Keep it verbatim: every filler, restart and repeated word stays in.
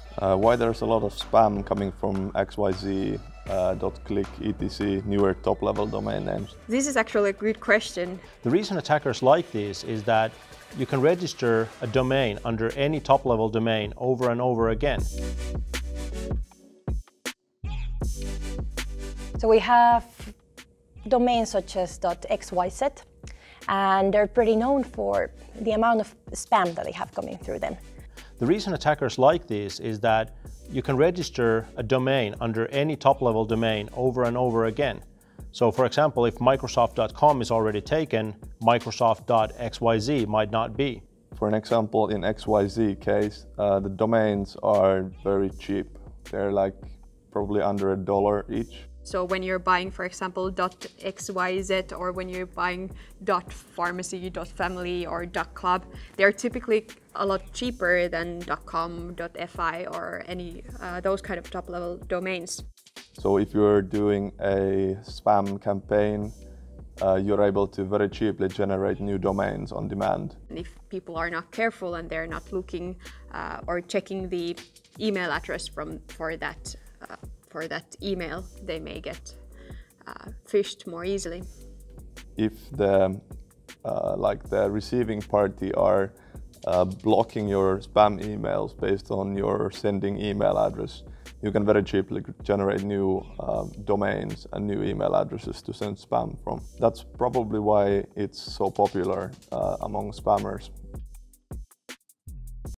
Uh, why there's a lot of spam coming from X Y Z, uh, .click, et cetera, newer top-level domain names? This is actually a good question. The reason attackers like these is that you can register a domain under any top-level domain over and over again. So we have domains such as .xyz, and they're pretty known for the amount of spam that they have coming through them. The reason attackers like these is that you can register a domain under any top-level domain over and over again. So for example, if Microsoft dot com is already taken, Microsoft dot x y z might not be. For an example, in X Y Z case, uh, the domains are very cheap. They're like probably under a dollar each. So when you're buying, for example, .xyz, or when you're buying .pharmacy, .family, or .club, they're typically a lot cheaper than .com, .fi, or any uh, those kind of top-level domains. So if you're doing a spam campaign, uh, you're able to very cheaply generate new domains on demand. And if people are not careful and they're not looking uh, or checking the email address from for that uh, for that email, they may get uh, phished more easily. If the uh, like the receiving party are uh, blocking your spam emails based on your sending email address, you can very cheaply generate new uh, domains and new email addresses to send spam from. That's probably why it's so popular uh, among spammers.